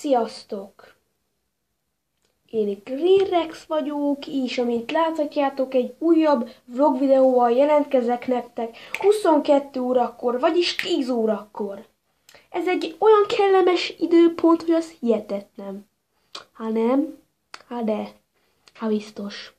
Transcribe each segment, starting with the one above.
Sziasztok! Én Green Rex vagyok, és amint láthatjátok, egy újabb vlog videóval jelentkezek nektek 22 órakor, vagyis 10 órakor. Ez egy olyan kellemes időpont, hogy az hihetetlen. Ha nem? Ha de. Ha biztos.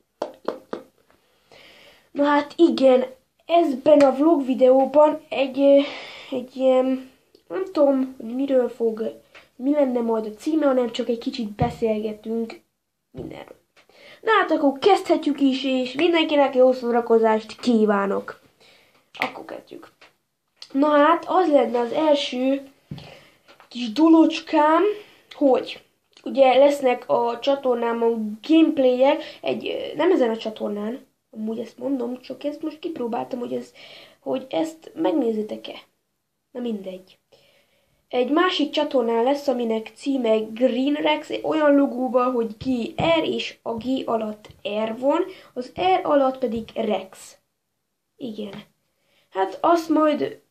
Na hát igen, ezben a vlog videóban egy ilyen, nem tudom, hogy mi lenne majd a címe, hanem csak egy kicsit beszélgetünk mindenről. Na hát akkor kezdhetjük is, és mindenkinek jó szórakozást kívánok. Akkor kezdjük. Na hát, az lenne az első kis dolocskám, hogy ugye lesznek a csatornámon gameplayek, nem ezen a csatornán, amúgy ezt mondom, csak ezt most kipróbáltam, hogy ezt megnézitek-e. Na mindegy. Egy másik csatornán lesz, aminek címe Green Rex, olyan logóval, hogy GR és a G alatt R van, az R alatt pedig Rex. Igen. Hát azt majd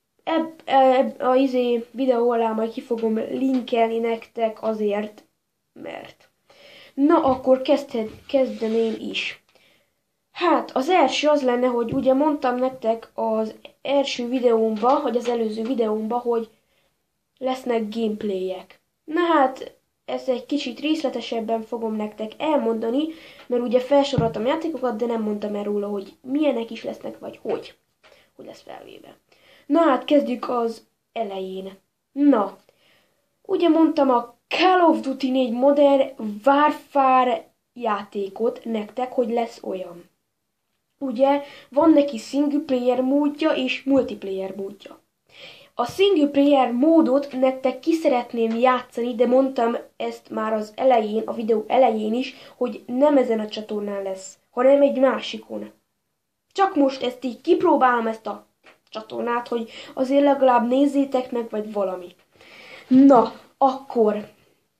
a videó alá majd ki fogom linkelni nektek azért, mert. Na akkor kezdem én is. Hát az első az lenne, hogy ugye mondtam nektek az első videómban, vagy az előző videómban, hogy lesznek gameplayek. Na hát, ezt egy kicsit részletesebben fogom nektek elmondani, mert ugye felsoroltam játékokat, de nem mondtam el róla, hogy milyenek is lesznek, vagy hogy lesz felvéve. Na hát, kezdjük az elején. Na, ugye mondtam a Call of Duty 4 Modern Warfare játékot nektek, hogy lesz olyan. Ugye, van neki single player módja és multiplayer módja. A single player módot nektek ki szeretném játszani, de mondtam ezt már az elején, a videó elején is, hogy nem ezen a csatornán lesz, hanem egy másikon. Csak most ezt így kipróbálom, ezt a csatornát, hogy azért legalább nézzétek meg, vagy valami. Na, akkor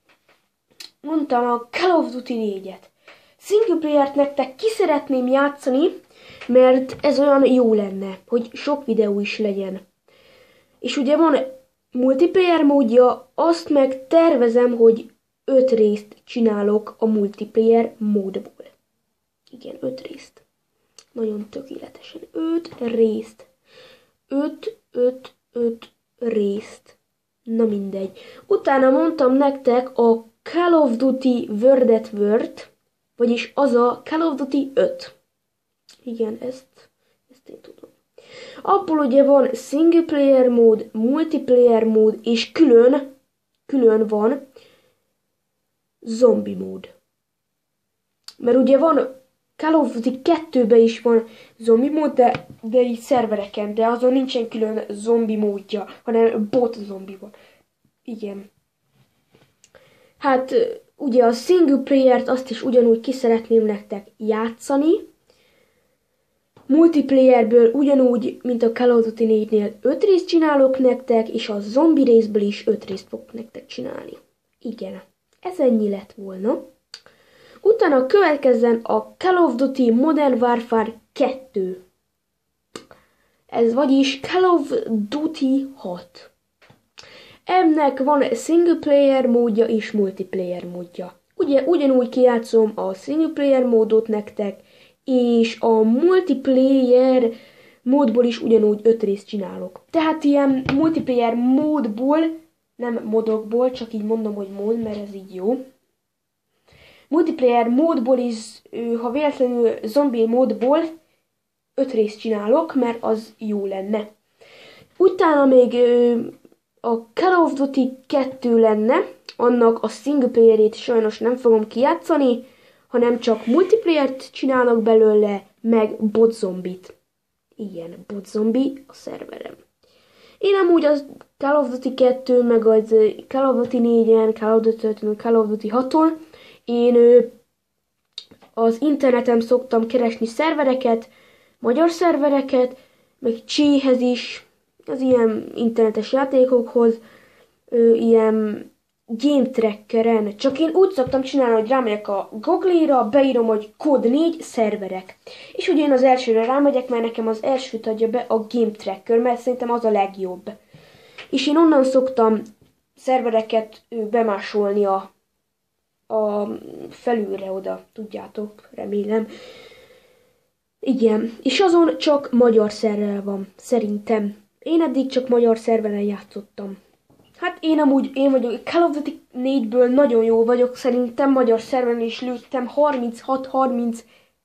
mondtam a Call of Duty 4-et. Single playert nektek ki szeretném játszani, mert ez olyan jó lenne, hogy sok videó is legyen. És ugye van multiplayer módja, azt meg tervezem, hogy 5 részt csinálok a multiplayer módból. Igen, 5 részt. Nagyon tökéletesen. 5 részt. 5 részt. Na mindegy. Utána mondtam nektek a Call of Duty World at War, vagyis az a Call of Duty 5. Igen, ezt én tudom. Abból ugye van single player mód, multiplayer mód, és külön van zombi mód. Mert ugye van Call of Duty 2-ben is van zombi mód, de így szervereken, de azon nincsen külön zombi módja, hanem bot zombi van. Igen. Hát ugye a single playert azt is ugyanúgy ki szeretném nektek játszani. Multiplayerből ugyanúgy, mint a Call of Duty 4-nél 5 részt csinálok nektek, és a zombi részből is 5 részt fogok nektek csinálni. Igen, ez ennyi lett volna. Utána következzen a Call of Duty Modern Warfare 2. Ez vagyis Call of Duty 6. Ennek van single player módja és multiplayer módja. Ugye ugyanúgy kijátszom a single player módot nektek, és a multiplayer módból is ugyanúgy 5 részt csinálok. Tehát ilyen multiplayer módból, nem modokból, csak így mondom, hogy mód, mert ez így jó. Multiplayer módból is, ha véletlenül zombi módból 5 részt csinálok, mert az jó lenne. Utána még a Call of Duty 2 lenne, annak a single playerét sajnos nem fogom kijátszani, hanem csak multiplayert csinálok belőle, meg bot zombit. Igen, bot zombi a szerverem. Én amúgy az Call of Duty 2, meg az Call of Duty 4-en, Call of Duty 5-en, Call of Duty 6-on, én az interneten szoktam keresni szervereket, magyar szervereket, meg cséhez is, az ilyen internetes játékokhoz, ilyen Game Trackeren. Csak én úgy szoktam csinálni, hogy rámegyek a Google-ra, beírom, hogy kód 4 szerverek. És ugye én az elsőre rámegyek, mert nekem az elsőt adja be a Game Tracker, mert szerintem az a legjobb. És én onnan szoktam szervereket bemásolni a felülre oda, tudjátok, remélem. Igen, és azon csak magyar szerver van, szerintem. Én eddig csak magyar szerveren játszottam. Hát én vagyok, Call of Duty 4-ből nagyon jó vagyok, szerintem magyar szerveren is lőttem 36-37-40-et.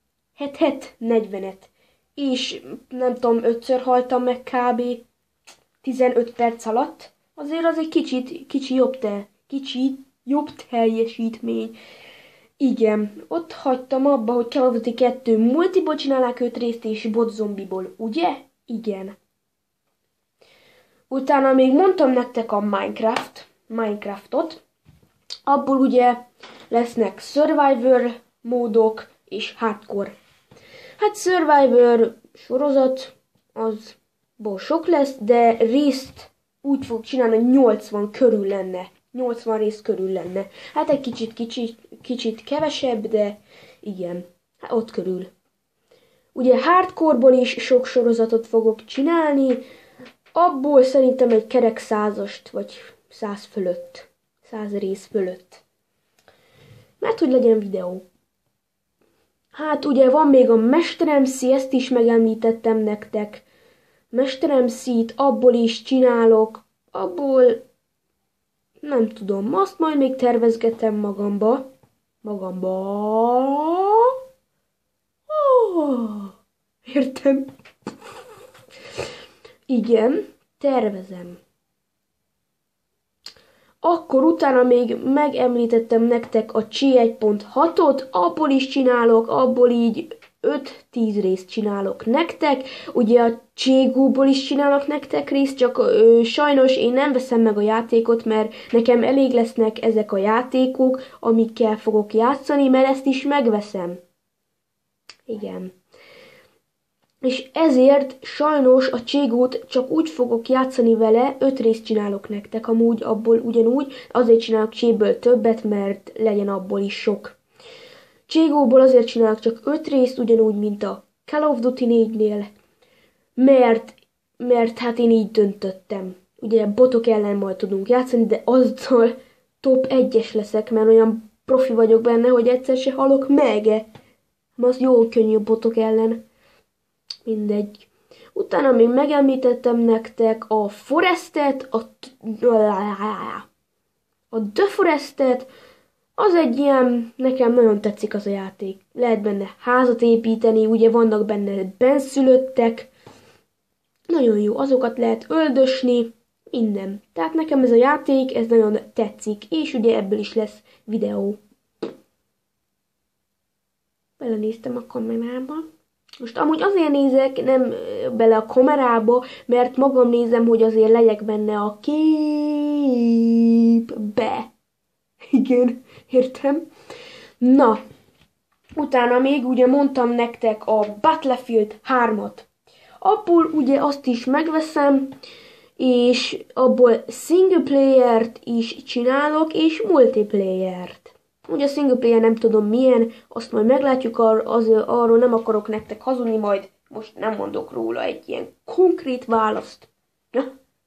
És nem tudom, 5-ször haltam meg kb. 15 perc alatt. Azért az egy kicsit jobb teljesítmény. Igen, ott hagytam abba, hogy Call of Duty 2 multiból csinálják 5 részt és bot zombiból, ugye? Igen. Utána még mondtam nektek a Minecraftot. Abból ugye lesznek Survivor módok és Hardcore. Hát Survivor sorozat, azból sok lesz, de részt úgy fog csinálni, hogy 80 körül lenne. 80 rész körül lenne. Hát egy kicsit kevesebb, de igen, hát ott körül. Ugye Hardcore-ból is sok sorozatot fogok csinálni, abból szerintem egy kerek 100-ast, vagy 100 fölött. 100 rész fölött. Mert hogy legyen videó. Hát ugye van még a Mester MC, ezt is megemlítettem nektek. Mester MC-t abból is csinálok, abból nem tudom, azt majd még tervezgetem magamba. Értem. Igen, tervezem. Akkor utána még megemlítettem nektek a Csi 1.6-ot, abból is csinálok, abból így 5-10 részt csinálok nektek. Ugye a Cségóból is csinálok nektek részt, csak sajnos én nem veszem meg a játékot, mert nekem elég lesznek ezek a játékok, amikkel fogok játszani, mert ezt is megveszem. Igen. És ezért sajnos a Cségót csak úgy fogok játszani vele, 5 részt csinálok nektek, amúgy abból ugyanúgy, azért csinálok Cséből többet, mert legyen abból is sok. Cségóból azért csinálok csak 5 részt, ugyanúgy, mint a Call of Duty 4-nél, mert hát én így döntöttem. Ugye botok ellen majd tudunk játszani, de azzal top 1-es leszek, mert olyan profi vagyok benne, hogy egyszer se halok meg. Az jó könnyű botok ellen. Mindegy. Utána még megemlítettem nektek a Forestet, a The Forestet, az egy ilyen, nekem nagyon tetszik az a játék. Lehet benne házat építeni, ugye vannak benne benszülöttek, nagyon jó, azokat lehet öldösni, minden. Tehát nekem ez a játék, ez nagyon tetszik, és ugye ebből is lesz videó. Belenéztem a kamerába. Most amúgy azért nézek nem bele a kamerába, mert magam nézem, hogy azért legyek benne a képbe. Igen, értem. Na, utána még ugye mondtam nektek a Battlefield 3-at. Abból ugye azt is megveszem, és abból single playert is csinálok, és multiplayert. Ugye a single player nem tudom milyen, azt majd meglátjuk, arról nem akarok nektek hazudni, majd most nem mondok róla egy ilyen konkrét választ. Ja?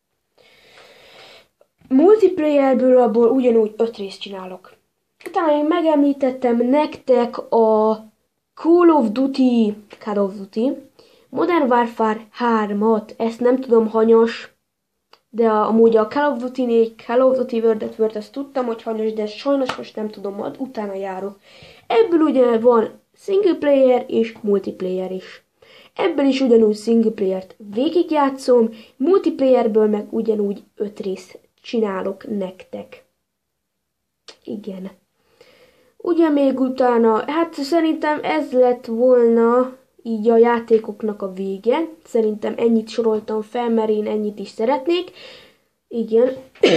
Multiplayerből abból ugyanúgy 5 részt csinálok. Utána én megemlítettem nektek a Call of Duty Modern Warfare 3-at, ezt nem tudom hanyas, de amúgy a Call of Duty 4, Call of Duty World at War, ezt tudtam, hogy hanyas, de sajnos most nem tudom, majd utána járok. Ebből ugye van single player és multiplayer is. Ebből is ugyanúgy single playert végigjátszom, multiplayerből meg ugyanúgy 5 részt csinálok nektek. Igen. Ugye még utána, hát szerintem ez lett volna így a játékoknak a vége. Szerintem ennyit soroltam fel, mert én ennyit is szeretnék. Igen.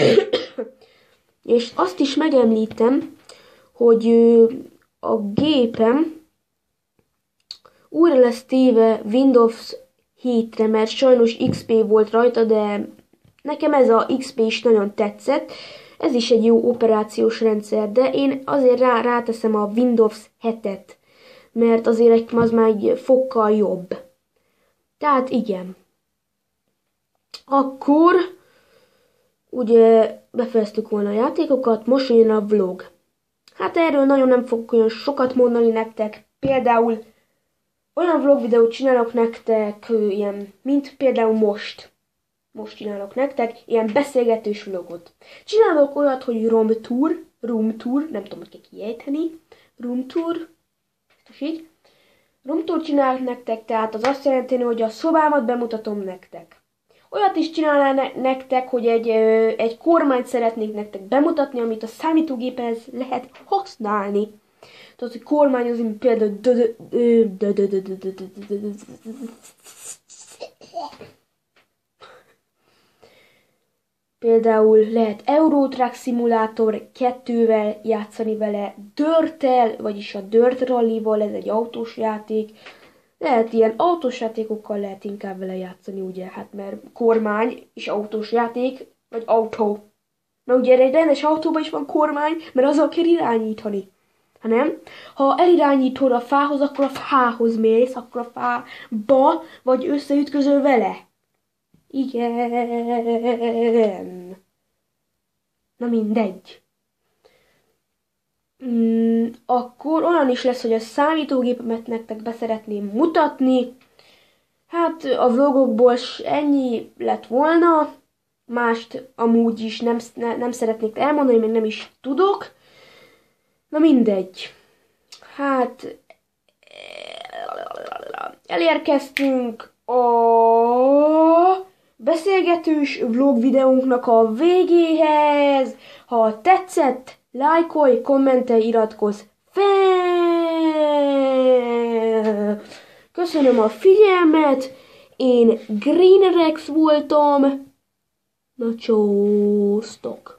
És azt is megemlítem, hogy a gépem újra lesz téve Windows 7-re, mert sajnos XP volt rajta, de nekem ez a XP is nagyon tetszett. Ez is egy jó operációs rendszer, de én azért ráteszem a Windows 7-et, mert azért az már egy fokkal jobb. Tehát igen. Akkor ugye befejeztük volna a játékokat, most jön a vlog. Hát erről nagyon nem fogok olyan sokat mondani nektek, például olyan vlog videót csinálok nektek, ilyen, mint például most. Most csinálok nektek ilyen beszélgetős vlogot. Csinálok olyat, hogy room tour, nem tudom, hogy kell kiejteni, room tour, és így. Room tour csinálok nektek, tehát az azt jelenti, hogy a szobámat bemutatom nektek. Olyat is csinálnál nektek, hogy egy kormányt szeretnék nektek bemutatni, amit a számítógéphez lehet használni. Tehát, hogy kormányozni például például lehet Euro Truck Simulator 2-vel játszani vele, Dirttel, vagyis a Dirt Rally-val, ez egy autós játék. Lehet ilyen autós játékokkal lehet inkább vele játszani, ugye, hát mert kormány és autós játék, vagy autó. Mert ugye egy rendes autóban is van kormány, mert azzal kell irányítani. Ha nem, ha elirányítod a fához, akkor a fához mész, akkor a fába vagy összeütközöl vele. Igen. Na mindegy. Akkor olyan is lesz, hogy a számítógépemet nektek beszeretném mutatni. Hát a vlogokból ennyi lett volna. Mást amúgy is nem szeretnék elmondani, mert nem is tudok. Na mindegy. Hát elérkeztünk a beszélgetős vlog videónknak a végéhez. Ha tetszett, lájkolj, kommentelj, iratkozz fel! Köszönöm a figyelmet, én Green Rex voltam, na csósztok!